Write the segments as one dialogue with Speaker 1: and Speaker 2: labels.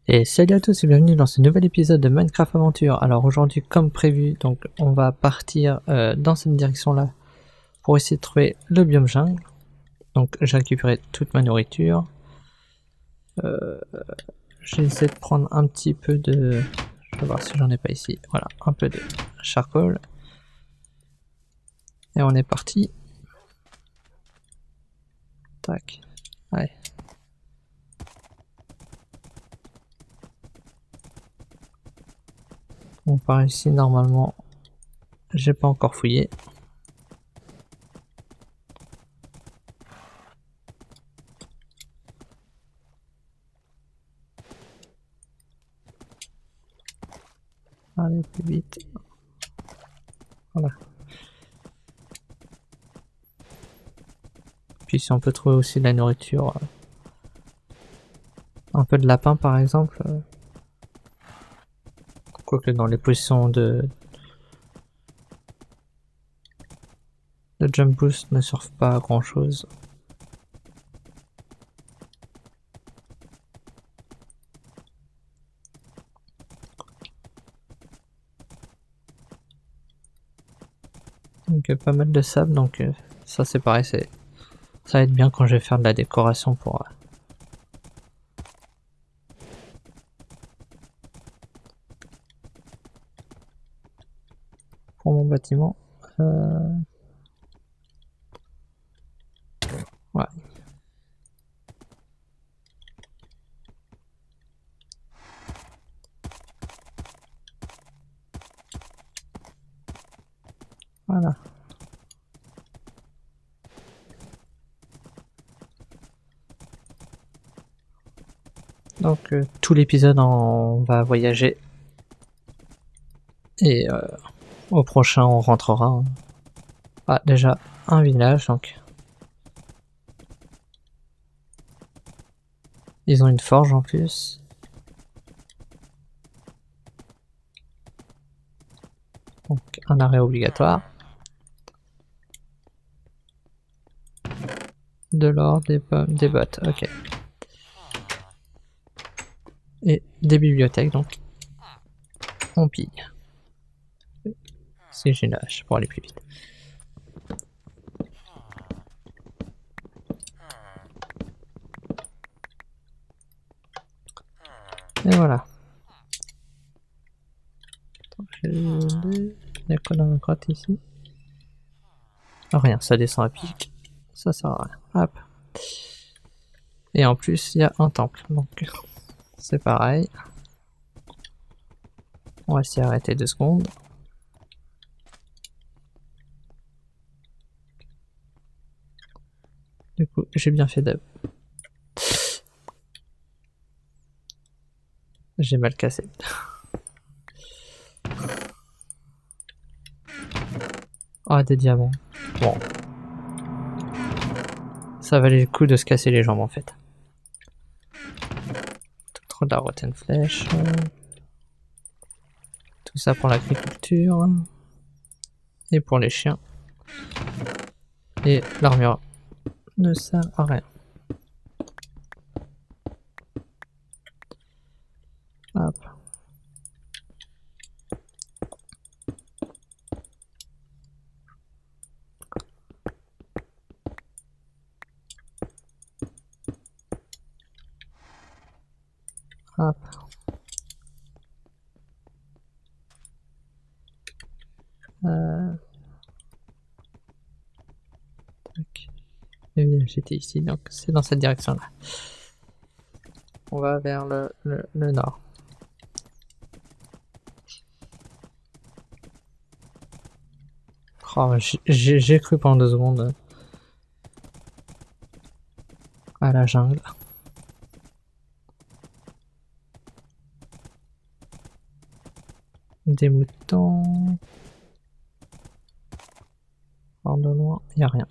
Speaker 1: Et salut à tous et bienvenue dans ce nouvel épisode de Minecraft Aventure. Alors aujourd'hui, comme prévu, donc on va partir dans cette direction-là pour essayer de trouver le biome jungle. Donc j'ai récupéré toute ma nourriture. J'ai essayé de prendre un petit peu de... Je vais voir si j'en ai pas ici. Voilà, un peu de charcoal. Et on est parti. Tac. Allez. On part ici normalement. J'ai pas encore fouillé. Allez, plus vite. Voilà. Puis si on peut trouver aussi de la nourriture. Un peu de lapin par exemple. Quoique dans les positions de jump boost ne servent pas à grand chose. Donc pas mal de sable, donc ça c'est pareil, ça va être bien quand je vais faire de la décoration pour mon bâtiment. Ouais. Voilà. Donc tout l'épisode on va voyager et au prochain on rentrera. Hein. Ah déjà un village donc. Ils ont une forge en plus. Donc un arrêt obligatoire. De l'or, des pommes, des bottes, ok. Et des bibliothèques donc. On pille. Si j'ai une hache pour aller plus vite. Et voilà. Il y a quoi dans la grotte ici? Oh, rien, ça descend à pic. Ça sert à rien. Hop. Et en plus, il y a un temple. Donc, c'est pareil. On va s'y arrêter 2 secondes. Du coup, j'ai bien fait de... J'ai mal cassé. Ah, des diamants. Bon. Ça valait le coup de se casser les jambes en fait. Trop de la rotten flèche. Tout ça pour l'agriculture. Et pour les chiens. Et l'armure ne sert à rien. Hop. Hop. J'étais ici, donc c'est dans cette direction-là. On va vers le nord. Oh, j'ai cru pendant 2 secondes à la jungle. Des moutons. Hors de loin, il n'y a rien.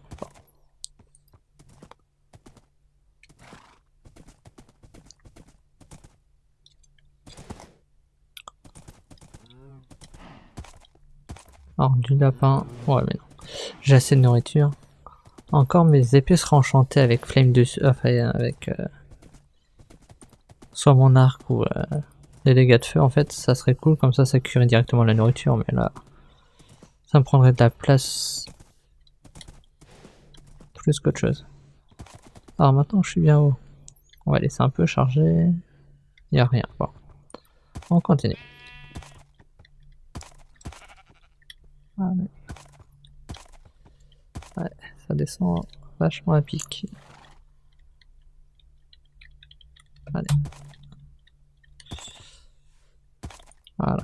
Speaker 1: Alors du lapin, ouais mais non. J'ai assez de nourriture. Encore mes épées seront enchantées avec flame dessus, enfin avec soit mon arc ou les dégâts de feu, en fait, ça serait cool, comme ça cuirait directement la nourriture, mais là, ça me prendrait de la place plus qu'autre chose. Alors maintenant, je suis bien haut. On va laisser un peu charger. Il n'y a rien. Bon, on continue. Allez. Ouais, ça descend vachement à pic. Allez. Voilà.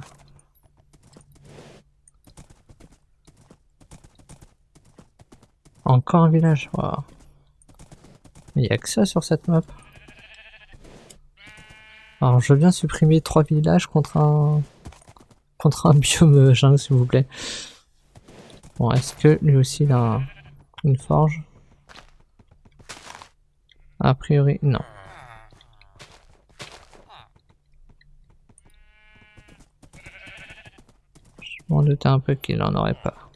Speaker 1: Encore un village. Wow. Mais il n'y a que ça sur cette map. Alors je veux bien supprimer 3 villages contre un biome jungle, s'il vous plaît. Bon, est-ce que lui aussi il a une forge? A priori, non. Je m'en doutais un peu qu'il en aurait pas.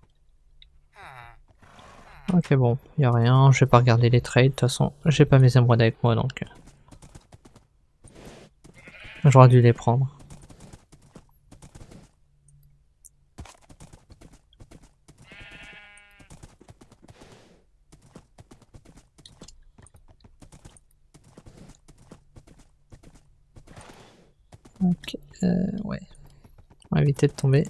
Speaker 1: Ok, bon, y a rien, je vais pas regarder les trades, de toute façon, j'ai pas mes émeraudes avec moi donc. J'aurais dû les prendre. Ok, ouais. On va éviter de tomber.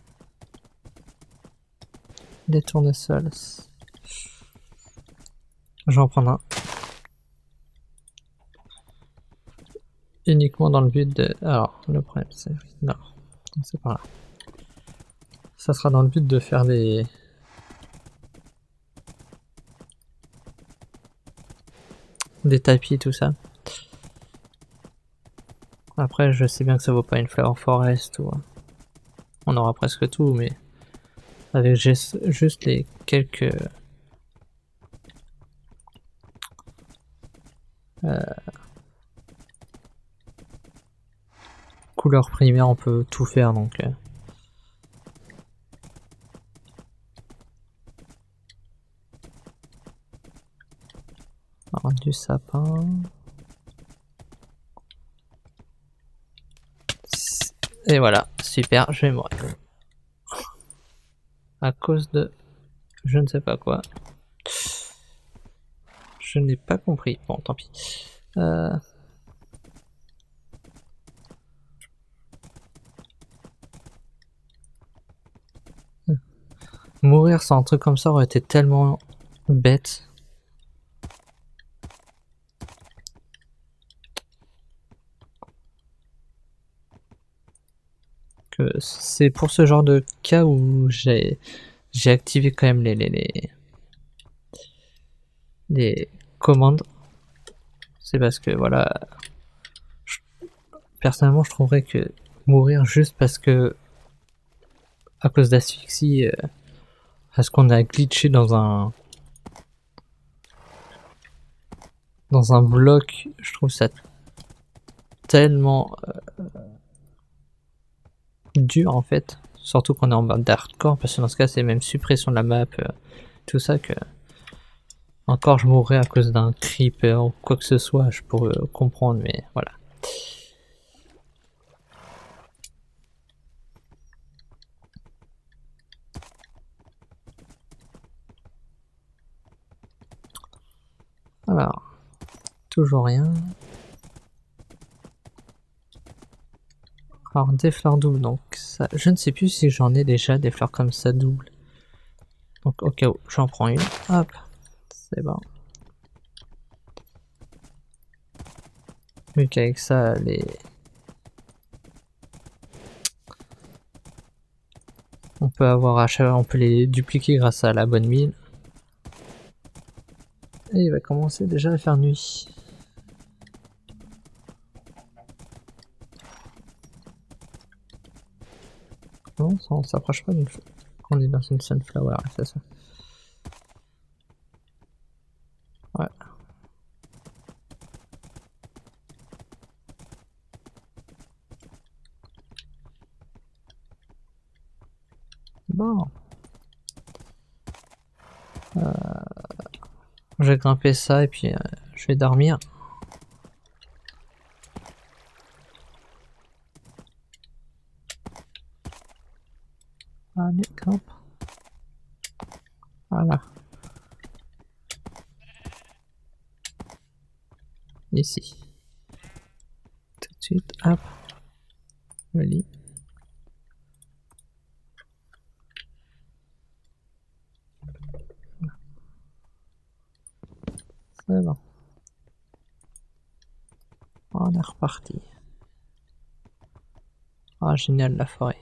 Speaker 1: Des tournesols. Je vais en prendre un. Uniquement dans le but de... Alors, le problème c'est... Non, c'est pas là. Ça sera dans le but de faire des tapis et tout ça. Après, je sais bien que ça vaut pas une Flower Forest ou... On aura presque tout, mais... Avec juste les quelques... couleurs primaires, on peut tout faire, donc... Alors, du sapin... Et voilà, super, je vais mourir. À cause de... je ne sais pas quoi. Je n'ai pas compris. Bon, tant pis. Mourir sans un truc comme ça aurait été tellement bête. Que c'est pour ce genre de cas où j'ai activé quand même les commandes. C'est parce que voilà, personnellement je trouverais que mourir juste parce que à cause d'asphyxie, parce qu'on a glitché dans un bloc, je trouve ça tellement dur en fait, surtout qu'on est en mode hardcore, parce que dans ce cas c'est même suppression de la map, tout ça, que encore je mourrais à cause d'un creeper ou quoi que ce soit, je pourrais comprendre, mais voilà. Alors, toujours rien. Alors des fleurs doubles, donc ça, je ne sais plus si j'en ai déjà des fleurs comme ça doubles. Donc au cas où, j'en prends une, hop, c'est bon. Vu qu'avec ça, on peut avoir on peut les dupliquer grâce à la bonne mine. Et il va commencer déjà à faire nuit. Non, on s'approche pas d'une fois. On est dans une sunflower, c'est ça. Ouais. Bon. Je vais grimper ça et puis je vais dormir. Ici. Tout de suite, hop. Le lit. C'est bon. On est reparti. Ah, génial la forêt.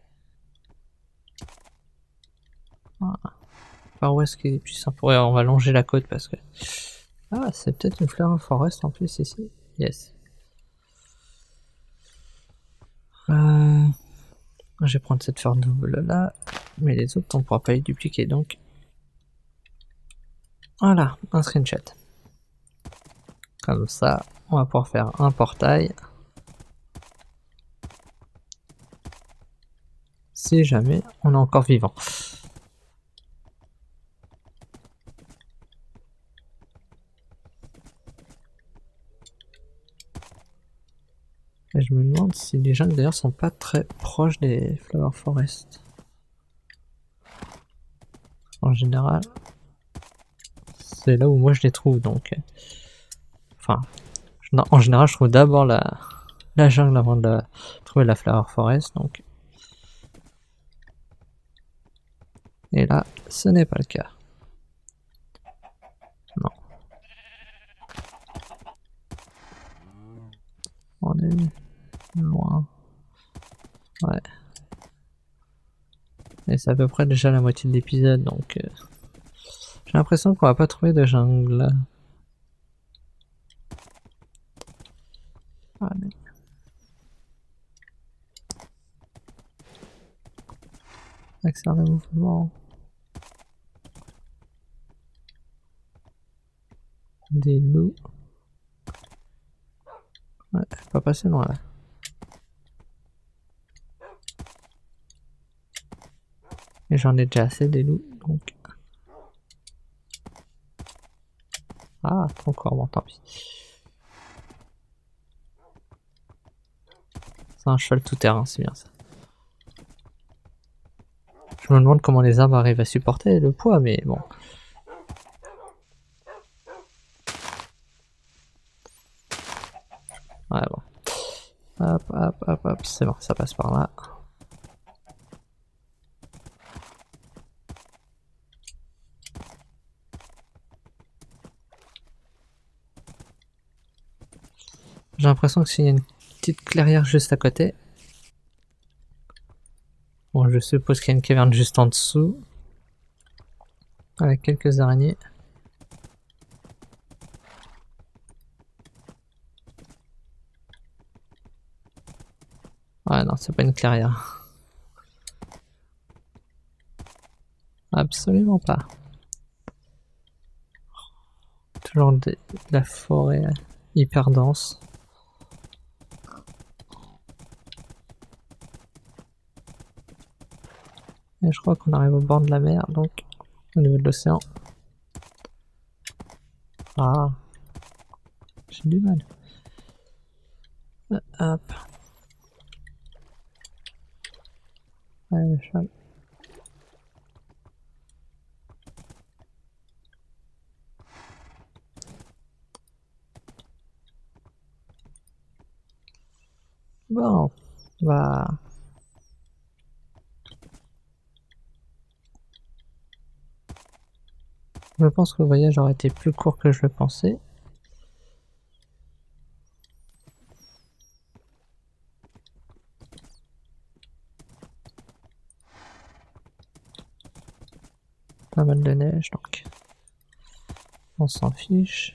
Speaker 1: Ah. Par où est-ce qu'il est plus simple? Ouais, on va longer la côte parce que... Ah, c'est peut-être une fleur forest en plus ici. Yes. Je vais prendre cette fleur double là. Mais les autres, on pourra pas les dupliquer donc. Voilà, un screenshot. Comme ça, on va pouvoir faire un portail. Si jamais on est encore vivant. Et je me demande si les jungles d'ailleurs sont pas très proches des Flower Forest. En général, c'est là où moi je les trouve donc. Enfin, en général, je trouve d'abord la jungle avant de trouver la Flower Forest donc. Et là, ce n'est pas le cas. Non. On est loin. Ouais. Et c'est à peu près déjà la moitié de l'épisode donc. J'ai l'impression qu'on va pas trouver de jungle. Allez. Accélérer le mouvement. Des loups. Ouais, pas passer loin là. Et j'en ai déjà assez des loups donc. Ah, trop encore, bon tant pis. C'est un cheval tout terrain, c'est bien ça. Je me demande comment les arbres arrivent à supporter le poids, mais bon. Ouais, bon. Hop, hop, hop, hop, c'est bon, ça passe par là. J'ai l'impression que s'il y a une petite clairière juste à côté. Bon, je suppose qu'il y a une caverne juste en dessous. Avec quelques araignées. Ouais, non, c'est pas une clairière. Absolument pas. Toujours de la forêt hyper dense. Et je crois qu'on arrive au bord de la mer, donc au niveau de l'océan. Ah, j'ai du mal. Hop. Allez, le cheval. Bon, bah... Je pense que le voyage aurait été plus court que je le pensais. Pas mal de neige, donc on s'en fiche.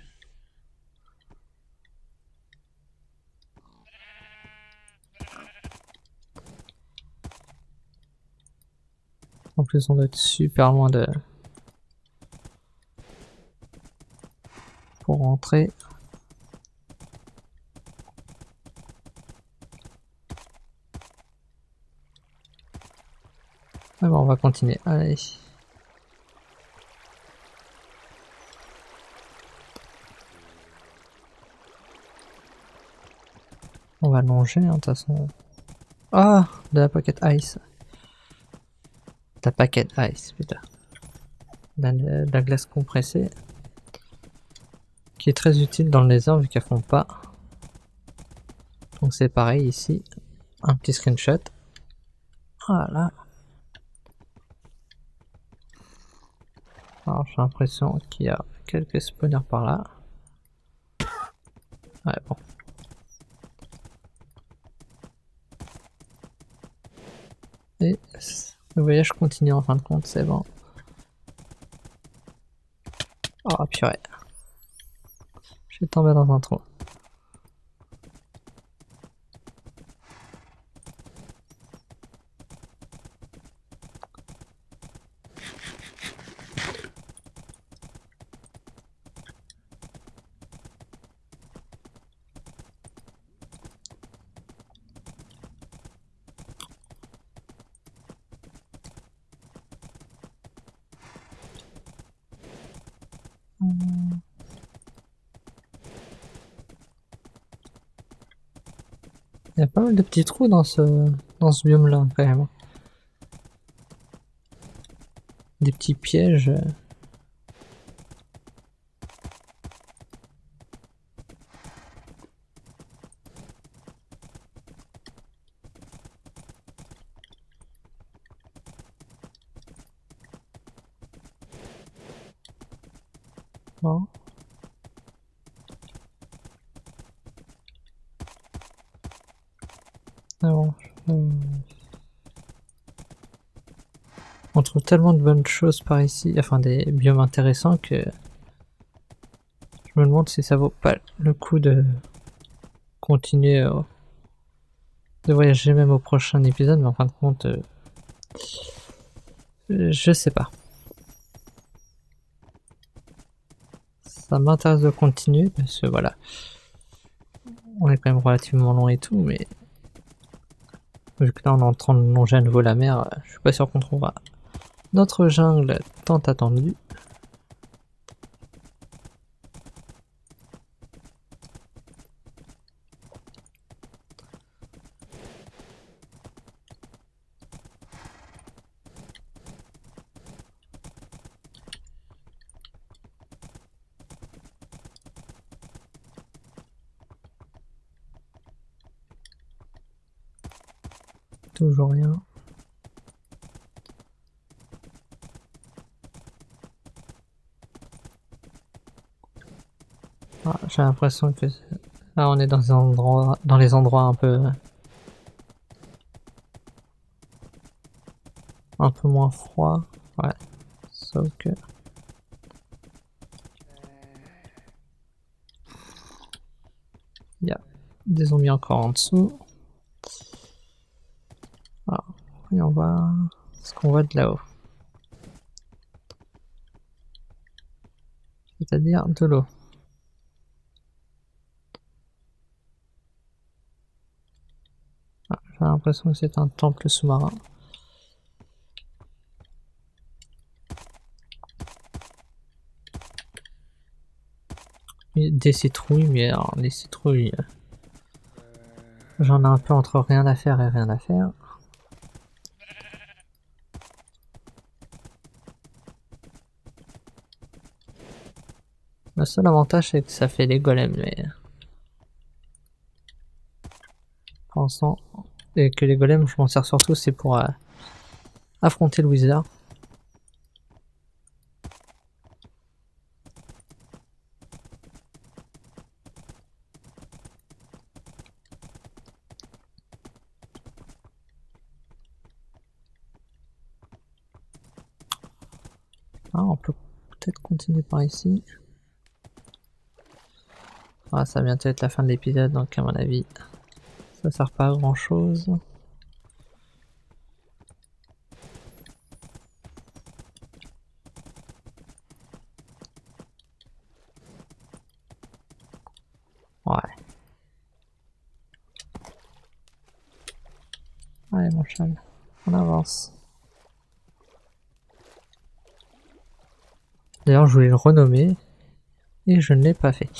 Speaker 1: En plus, on doit être super loin de... pour rentrer. Ah bon, on va continuer. Allez. On va longer, hein, de toute façon. Ah, de la Pocket Ice. De la Packet Ice, putain. De la glace compressée. qui est très utile dans le lézard vu qu'elles font pas. Donc c'est pareil ici, un petit screenshot. Voilà. Alors j'ai l'impression qu'il y a quelques spawners par là. Ouais bon. Et le voyage continue en fin de compte, c'est bon. Oh purée. Je suis tombé dans un trou. Il y a pas mal de petits trous dans ce biome là quand même. Des petits pièges. Bon. Ah bon, on trouve tellement de bonnes choses par ici, enfin des biomes intéressants que je me demande si ça vaut pas le coup de continuer de voyager même au prochain épisode, mais en fin de compte, je sais pas. Ça m'intéresse de continuer parce que voilà, on est quand même relativement long et tout, mais vu que là on est en train de longer à nouveau la mer, je suis pas sûr qu'on trouvera notre jungle tant attendue. Toujours rien. Ah, j'ai l'impression que là on est dans les endroits un peu moins froids. Ouais. Sauf que il y a des zombies encore en dessous. Alors, voyons voir ce qu'on voit de là-haut. C'est-à-dire de l'eau. Ah, j'ai l'impression que c'est un temple sous-marin. Des citrouilles, mais alors les citrouilles, j'en ai un peu entre rien à faire et rien à faire. Le seul avantage c'est que ça fait des golems, mais pour l'instant, et que les golems je m'en sers surtout c'est pour affronter le wizard. Ah, on peut peut-être continuer par ici. Ah, ça va bientôt être la fin de l'épisode, donc à mon avis, ça sert pas à grand chose. Ouais. Allez mon chat, on avance. D'ailleurs je voulais le renommer et je ne l'ai pas fait.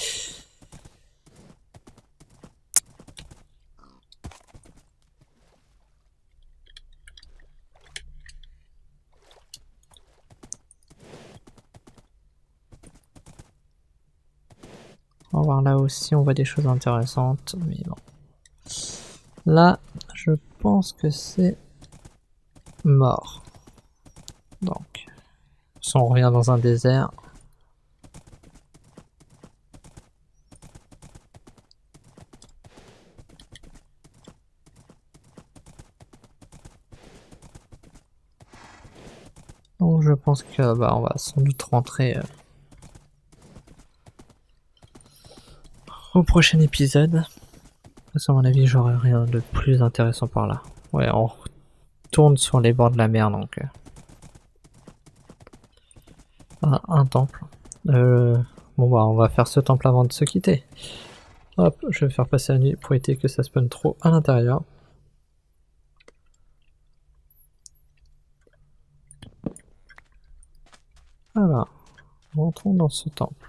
Speaker 1: On va voir là aussi, on voit des choses intéressantes, mais bon. Là, je pense que c'est mort. Donc, si on revient dans un désert. Donc je pense que on va sans doute rentrer au prochain épisode. Parce qu'à mon avis, j'aurai rien de plus intéressant par là. Ouais, on retourne sur les bords de la mer donc. Un temple. Bon bah on va faire ce temple avant de se quitter. Hop, je vais faire passer la nuit pour éviter que ça spawn trop à l'intérieur. Voilà, rentrons dans ce temple.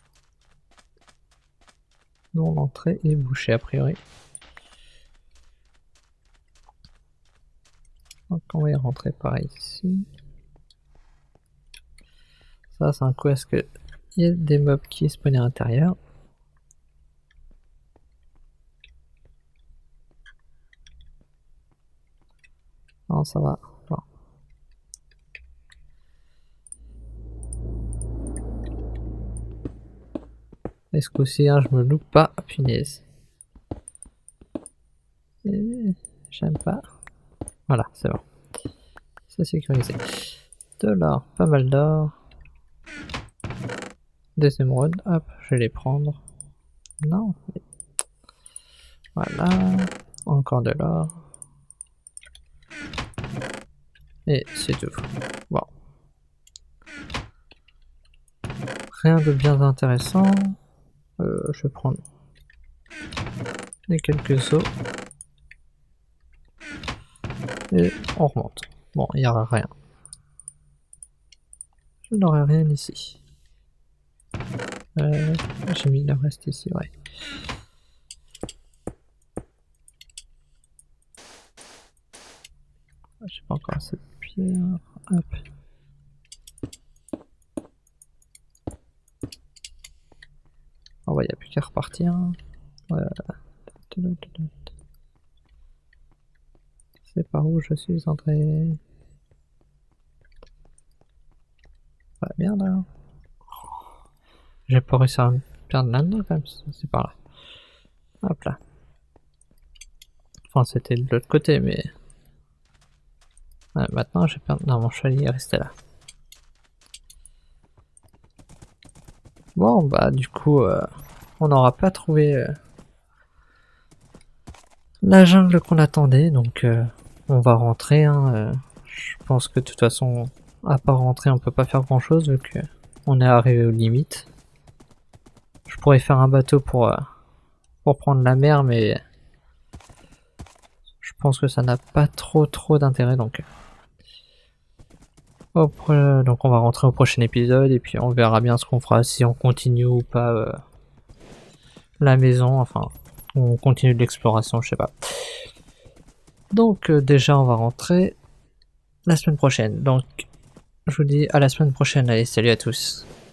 Speaker 1: Dont l'entrée est bouchée a priori. Donc on va y rentrer par ici. Ça c'est un coup, est-ce qu'il y a des mobs qui spawnent à l'intérieur? Non, ça va. Bon. Est-ce qu'aussi je me loupe pas? Punaise. J'aime pas. Voilà, c'est bon. C'est sécurisé. De l'or, pas mal d'or. Des émeraudes, hop, je vais les prendre. Non. Voilà. Encore de l'or. Et c'est tout. Bon. Rien de bien intéressant. Je vais prendre les quelques os. Et on remonte. Bon, il n'y aura rien. Je n'aurai rien ici. J'ai mis le reste ici, ouais. J'ai pas encore assez de pierre. Hop. Oh ouais, il n'y a plus qu'à repartir. C'est par où je suis entré. Ouais, bien là. J'ai pas réussi à me perdre là-dedans quand même, c'est par là. Hop là. Enfin, c'était de l'autre côté, mais. Ouais, maintenant, j'ai perdu. Non, mon chevalier est resté là. Bon, bah, du coup, on n'aura pas trouvé la jungle qu'on attendait, donc on va rentrer. Hein, je pense que de toute façon, à part rentrer, on peut pas faire grand chose vu que on est arrivé aux limites. Je pourrais faire un bateau pour prendre la mer, mais je pense que ça n'a pas trop d'intérêt, donc. Donc on va rentrer au prochain épisode et puis on verra bien ce qu'on fera, si on continue ou pas la maison, enfin on continue de l'exploration, je sais pas. Donc déjà on va rentrer la semaine prochaine, donc je vous dis à la semaine prochaine, allez salut à tous.